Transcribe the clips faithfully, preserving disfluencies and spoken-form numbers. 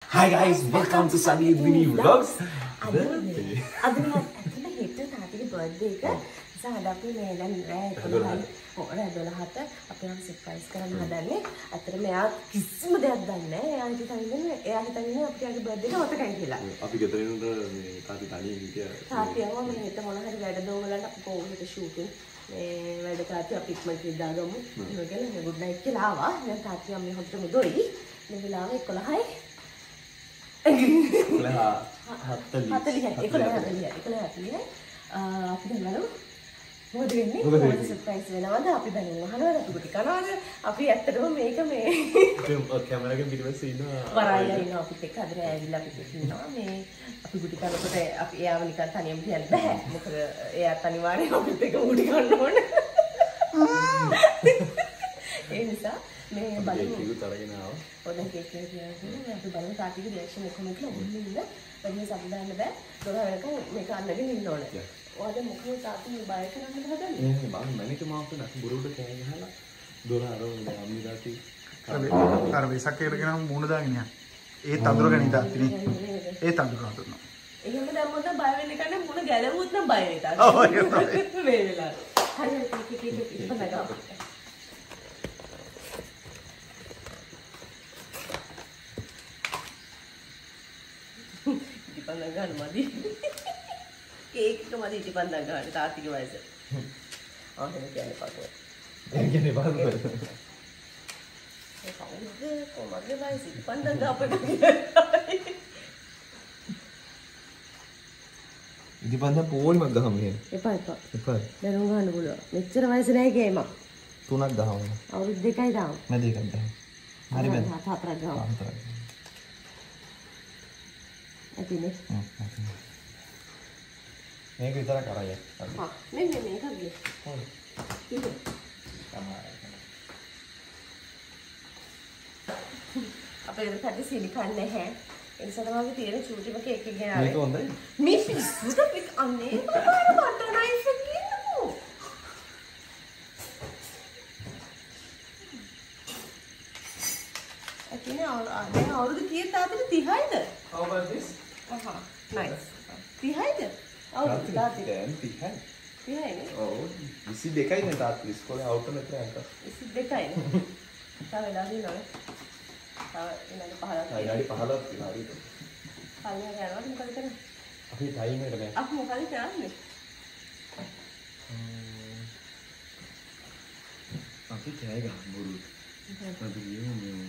Hi guys, welcome to Sangeeth Dini Vlogs. Ada ni, ada ni. Kita hidup tadi birthday kan. Saya අපි මේ දැන් රෑ එකොළහයි රෑ දොළහට අපි නම් සර්ප්‍රයිස් කරන්න හදන්නේ. අතට මෙයා කිසිම දෙයක් දන්නේ නැහැ. එයා හිතන්නේ එයා හිතන්නේ අපිට යාගේ බර්ත්ඩේ එක මතකයි කියලා. අපි ගෙදර ඉන්නකොට මේ තාත්ති තනියෙන් හිටියා. තාත්තියම මේ හිත මොන හරි වැඩ දෝවලට අපි කොහොමද ෂූටින් මේ වැඩ තාත්ති අපි ඉක්මනට දාගමු. ඒක ගැන ගුඩ් නයිට් කියලා ආවා. දැන් තාත්තියම මේ හොඳටම දොයි. මේ වෙලාව එකොළහයි එකොළහ හතලිස් හතලිස් එකොළහ හතලිස් එකොළහ හතලිස් අපි දැන් මොකද වෙන්නේ මොකද සර්ප්‍රයිස් වෙනවද අපි බැලුම් අහනවා අපි කුටි කනවාද අපි ඇත්තටම මේක මේ කැමරා එකෙන් පිටිපස්සේ ඉන්නවා වරායිලා ඉන්නවා අපිත් එක්ක අදට ඇවිල්ලා අපිත් එක්ක ඉන්නවා මේ අපි කුටි කනකොට අපි එයාව නිකන් තනියම තියන්න බෑ මොකද එයාත් අනිවාර්යයෙන් අපිත් එක්ක කුටි කන්න ඕනේ ඒ නිසා මේ බලමු කේක් අරගෙන ආවා ඔන්න කේක් එක කියන්නේ අපි බලමු තාටිගේ රියැක්ෂන් එක කොහොමද කියලා ඔන්න ඉන්න වැඩි සබ් දාන්න බෑ දොර වෙනකන් මේක අන්නගෙන ඉන්න ඕනේ ඔයාලා මොකද තාත්තා මේ බය කරන්න හදන්නේ නේ මම මැනික මාත් නැත් බුරුඩ කෑ ගහලා දොර අරගෙන අම්මිලාටි අර වෙසක් එකගෙන මූණ දාගෙන යන්න ඒ තඳුර ගණන් තාත්තිනේ ඒ තඳුර හඳුනනවා එහෙම දැම්මොත් බය වෙන්න එක නම් මොන ගැලවුවොත් නම් බය වෙයි තාත්තා ඔව් ඒක තමයි මේ වෙලාවට හරි කේක් කේක් කේක් ඉස්සරහට ගාව ඉතිපන්දන් ගන්න මදි කේක් එක මදි ඉතිපන්දන් ගන්න තාත්තිගේ වයස ආ එහෙම කියන්නේ පාටෝ ඒ කියන්නේ බලන්න ඒ කවුද කොහමද වයස ඉතිපන්දන් දාපේ ඉතිපන්දන් පොලිමක් ගහමු එහෙම එපා එපා එපා දැනුම් ගන්න පුළුවන් මෙච්චර වයස නැහැ ගේම තුනක් ගහමු අවුරුදු දෙකයි තාම මැද එකක් ගහමු හරි බෑ හතරක් ගහමු හතරක් ඇතිනේ මේක විතරක් අරයි හා මෙන්න මේක ගියේ හොඳ ඉතින් අපේ ගෙදරට සිලි කන්නේ නැහැ ඒ නිසා තමයි තියෙන චූටිම කේක් එක ගෙන ආවේ මේක හොඳයි මේ පිස්සුද පිට අනේ බබාර බටර් නයිෆ් එක කියන්නකෝ අකිනේ දැන් අවුරුදු කීයද තාත්තට තිහයිද how about this අහා නයිස් තිහයිද අවුරුදු තාත්තට දැන් තිහයි තිහයිනේ ඔව් විසි දෙකයි නේ තාත්තා ඉස්කෝලේ අවුට් වෙන තරම් විසි දෙකයිනේ තව වෙලා දිනවනේ තව ඉන්නක පහලක් ගාඩි පහලක් තියෙනවා හරිද පල්ලෙහාට යනවද මොකද කරන්නේ අපි ටයිම් එකට නෑ අපි මොකද කරන්නේ අපි කෑ ගහමු බුරු අපි ගියමු මේ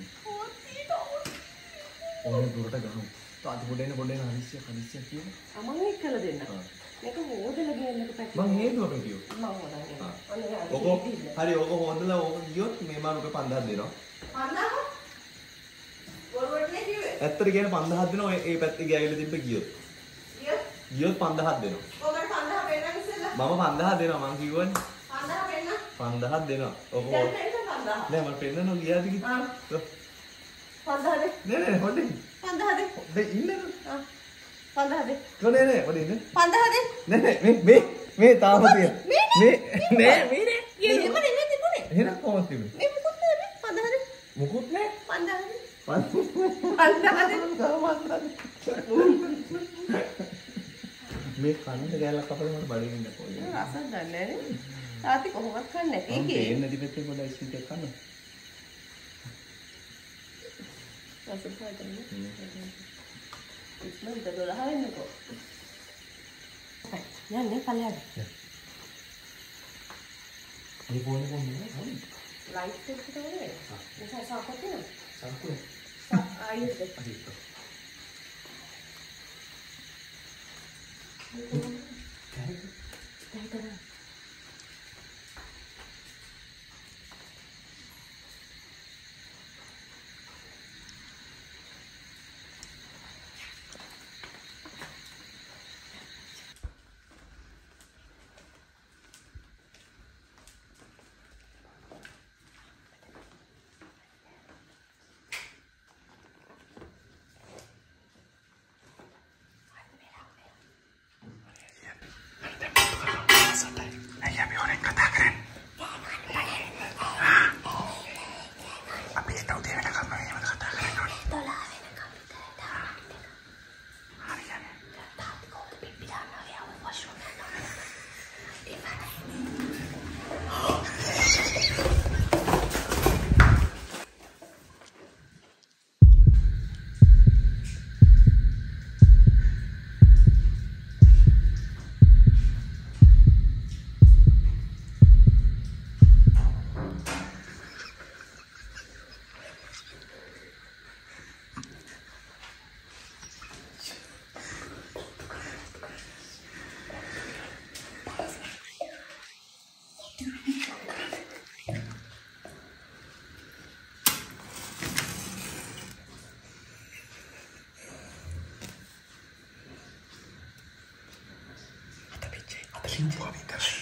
ඕනේ දුරට ගහමු තාත්තා පොඩේන පොඩේන හදිස්සිය හදිස්සිය කියන අමං එක්කලා දෙන්න මේක හොදලා ගියන්නක පැත්තට මං හේතුවක කිව්ව මම හොදන්නේ අනේ ඕක හරි ඕක හොදලා ඕක ගියොත් මේ මා රුපියල් පන්දාහක් දෙනවා පන්දාහ වරවටනේ කිව්වේ ඇත්තට කියන්නේ පන්දාහක් දෙනවා ඒ පැත්තේ ගෑවිලා තිබ්බ ගියොත් ගියොත් ගියොත් පන්දාහක් දෙනවා ඔකට පන්දාහ පෙන්නන්න ඉස්සෙල්ලා මම පන්දාහක් දෙනවා මං කිව්වනේ පන්දාහ පෙන්න පන්දාහක් දෙනවා ඕක දැන් පෙන්න පන්දාහ නෑ මම පෙන්නනවා ගියාද කි ආ පන්දාහ දෙන්න නෑ නෑ හොඳයි පන්දාහ දෙන්න දැන් ඉන්නද ආ පන්දාහ දෙන්න නෑ නෑ හොඳයි ඉන්න පන්දාහ දෙන්න නෑ නෑ මේ මේ මේ තාම තියෙන මේ මේ නෑ මේ නේ එහෙම නෙමෙයි තිබුණේ එහෙනම් කොහොමද තිබුණේ මේ මොකුත් නෑ පන්දාහ දෙන්න මොකුත් නෑ පන්දාහ දෙන්න පන්දාහක් මේ කන්න ගෑලක් අපේ මට බඩේ ඉන්න පොඩි රසක් දන්නේ නැහැ තාත්ති කොහොමද කන්නේ නැති එකේ තේන්න දිපෙත්තේ පොඩ්ඩක් ස්වීට් එකක් කන්න රසක් පාටනේ ඉක්මනට දොළහ වෙන්නකෝ යන්නේ පල්ලෙහාට මේ පොන්නේ කොහොමද ලයිට් එක තමයි ඒක සාපත් වෙනවා සම්පූර්ණ ආයෙත් හරි දැන් කිව්වා විතරයි.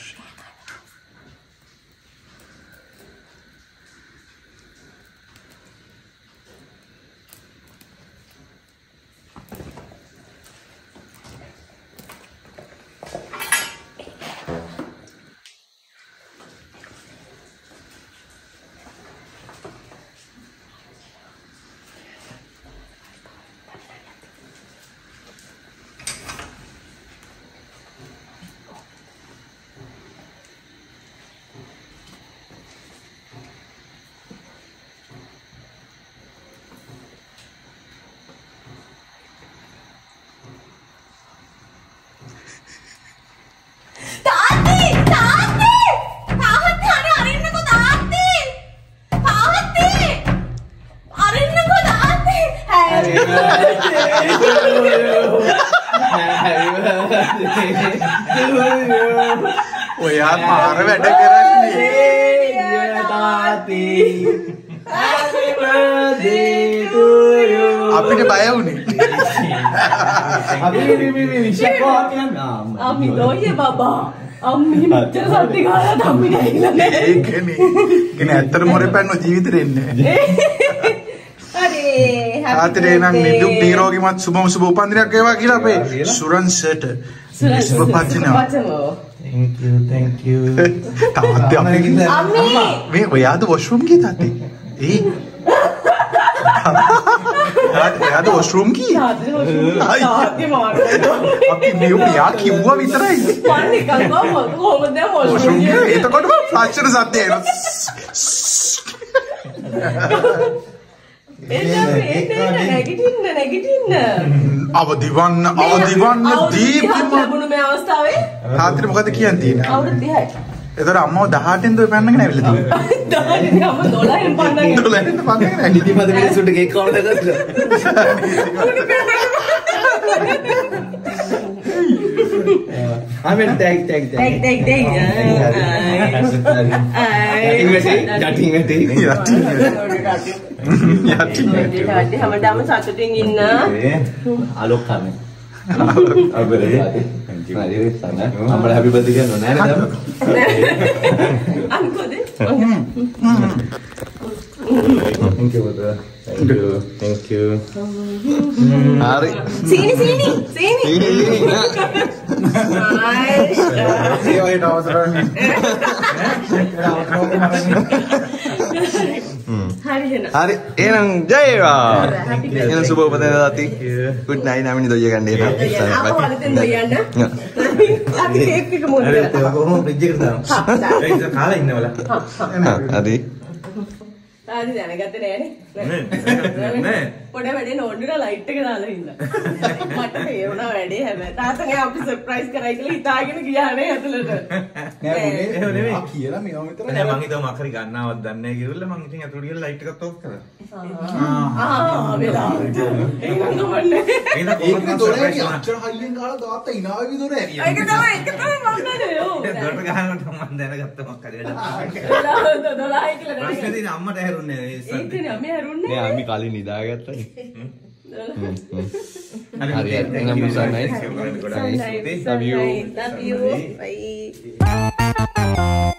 ඔයා මාර වැඩ කරන්නේ තාත්ති Happy birthday to you අපිට බය වුණේ අපි මේ මේ විශ්වාස කරනවා අම්මි දෝයේ බබා අම්මි මෙච්චර සත්‍ය ගාලා අම්මි නැහිලා නෑ ඒකනේ ඒකනේ ඇත්තට මොරේ පැන්නෝ ජීවිතේ ඉන්නේ හරි ආතේ නම් නිදුක් නිරෝගීමත් සුබම සුබ උපන්දිනයක් වේවා කියලා අපේ සුරන් සර්ට සුබ පදිනවා Thank you, thank you. තාත්තේ අපේ අම්මා මේ ඔයාද වොෂ්රූම් ගියේ තාත්තේ? ඒ තාත්තේ ඔයාද වොෂ්රූම් ගියේ? තාත්තේ වොෂ්රූම් තාත්තේ මාර්ගය. අපි මේ මෙයා කිව්වා විතරයි. මම නිකන් කොහොමද කොහොමද වොෂ්රූම් ගියේ? එතකොට ෆ්ලැෂර් සද්දය එනවා. එන්න නැගිටින්න නැගිටින්න. අවදිවන්න අවදිවන්න දීප්තිම ලැබුණු මේ අවස්ථාවේ තාත්තට මොකද කියන්න තියෙන්නේ? අවුරුදු තිහයි. ඒතර අම්මව දහඅටෙන් දොයි පන්නගෙන ඇවිල්ලා තියෙනවා. දහඅටෙන් අම්ම දොළහෙන් පන්නගෙන. දොළහෙන් පන්නගෙන ඇවිල්ලා. ඉතිමද මිනිස්සුන්ට කේක් කවන්න ගත්තා. Amen tag tag tag tag tag. යටින් වැටි යටින් වැටි යටින් යටින් වැටි හැමදාම සතුටින් ඉන්න. ආලෝක කරන්නේ. අබරේ thank you. හරි සන්න. අපේ happy birthday කියනවා නෑ නේද? අන්කොදේ. thank you brother. thank you thank you. හරි. සීනි සීනි සීනි. නයිස්. ඒ වගේ අවසරන්නේ. හරි එන. හරි එහෙනම් ජය වේවා. එහෙනම් සුබ උපදින දාති. good night නාමිනි දොයිය ගන්න එනවා. ආපහු වලතෙන් දොයන්න. අපි කේක් එක මොකද? කොහොම ෆ්‍රිජ් එකට දානවා. ඒක කාලා ඉන්නවල. හරි. තාදි දැනගත්තේ නෑනේ. නෑ. පොඩ වැඩේ නෝන්ඩුන ලයිට් එක දාලා ඉන්න. මට තේරුණා වැඩේ හැබැයි. තාත්තගේ අපි සර්ප්‍රයිස් කරයි කියලා හිතාගෙන ගියා නේ ඇතුළට. නෑ මොනේ එහෙම නෙමෙයි. ආ කියලා මේව විතර නෑ මං හිතුවා මක් හරි ගන්නවත් දන්නේ නැහැ කියලා මං ඉතින් අතුරු ගිහලා ලයිට් එකත් ඕෆ් කරා. ආ වෙලාවට. ඒක නෝන්නේ. එහෙනම් කොහොමද සර්ප්‍රයිස් කරන්නේ? අච්චර හයියෙන් ගාලා දාත්තා ඉනාවේ විතර ඇරියා. ඒක තමයි ඒක තමයි මම කරේ. ඔව්. දොරට ගහනකොට මම දැනගත්තා මොකක් හරි වැඩක්. වෙලාවට දොළහයි කියලා ප්‍රශ්නේ තියෙන අම්මට හැරුන්නේ නෑ ඒ සද්දේ. ඒකනේ අපි හැරුන්නේ. නෑ අපි කලින් නිදාගත්තා. හරි හරි එහෙනම් මුසන්නයි. ගොඩාක් Love you. Bye.